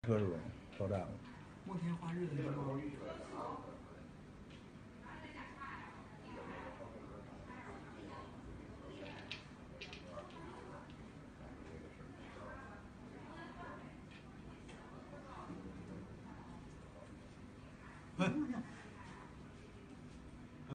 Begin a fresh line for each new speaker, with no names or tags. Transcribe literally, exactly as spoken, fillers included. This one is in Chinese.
车是吧？爆炸了。
光天化日的时候，